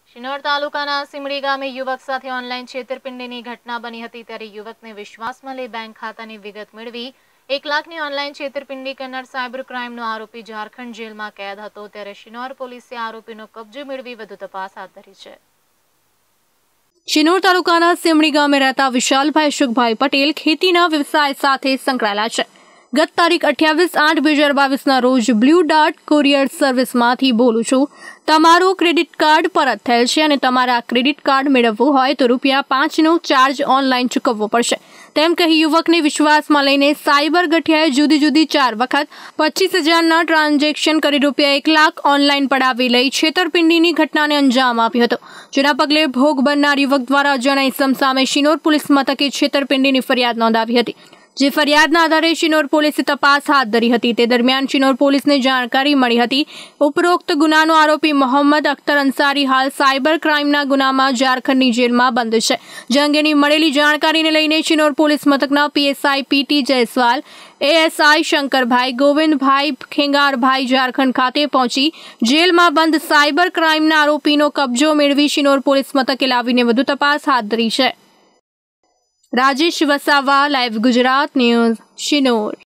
શિનોર તાલુકાના સિમડી ગામે યુવક સાથે ઓનલાઈન છેતરપિંડીની ઘટના બની હતી ત્યારે યુવકને વિશ્વાસમાં લઈ બેંક ખાતાની વિગત મેળવી 1 લાખની ઓનલાઈન છેતરપિંડી કરનાર સાયબર ક્રાઇમનો આરોપી ઝારખંડ જેલમાં કેદ હતો ત્યારે શિનોર પોલીસે આરોપીનો કબજો મેળવી વધુ તપાસ હાથ ધરી છે। શિનોર તાલુકાના સિમડી ગામે રહેતા વિશાલભાઈ અશોકભાઈ પટેલ ખેતીના વ્યવસાય સાથે સંકળાયેલા છે। ગત તારીખ 28/8/2022 રોજ બ્લુ ડાર્ટ કુરિયર સર્વિસમાંથી બોલું છું। તમારું ક્રેડિટ કાર્ડ પરત થયેલ છે અને તમારે આ ક્રેડિટ કાર્ડ મેળવવું હોય તો ₹5નો ચાર્જ ઓનલાઈન ચૂકવવો પડશે તેમ કહી યુવકને વિશ્વાસમાં લઈને સાયબર ગઠિયાએ જુદી જુદી 4 વખત 25,000ના ટ્રાન્ઝેક્શન કરી ₹1 લાખ ઓનલાઈન પડાવી લઈ છેતરપિંડીની ઘટનાને અંજામ આપ્યો હતો। જેના પગલે ભોગ બનનાર યુવક દ્વારા અજાણ્યા ઇસમ સામે શિનોર પોલીસ મથકે છેતરપિંડીની ફરિયાદ નોંધાવી હતી। જે ફરિયાદના આધારે શિનોર પોલીસે તપાસ હાથ ધરી હતી। તે દરમિયાન શિનોર પોલીસને જાણકારી મળી હતી ઉપરોક્ત ગુનાનો આરોપી મોહમ્મદ અખ્તર અંસારી હાલ સાયબર ક્રાઇમના ગુનામાં ઝારખંડની જેલમાં બંધ છે। જે અંગેની મળેલી જાણકારીને લઈને શિનોર પોલીસ મથકના PSI PT Jaiswal, ASI Shankarbhai, Govindbhai, Khengarbhai Jharkhand ખાતે પહોંચી જેલમાં બંધ સાયબર ક્રાઇમના આરોપીનો કબજો મેળવી શિનોર પોલીસ મથકે લાવીને વધુ તપાસ હાથ ધરી છે। Rajesh Vasava, live Gujarat news, Shinor.